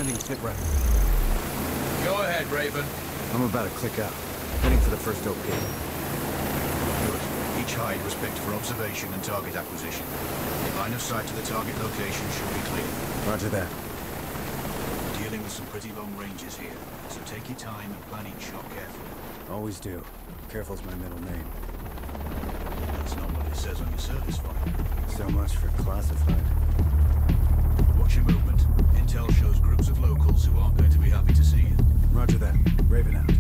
sending sit rep. Go ahead, Raven. I'm about to click out. Heading for the first OP. Good. Each hide was picked for observation and target acquisition. Line of sight to the target location should be clear. Roger that. We're dealing with some pretty long ranges here, so take your time and plan each shot carefully. Always do. Careful's my middle name. That's not what it says on your service file. So much for classified. Watch your movement. Intel shows groups of locals who aren't going to be happy to see you. Roger that. Raven out.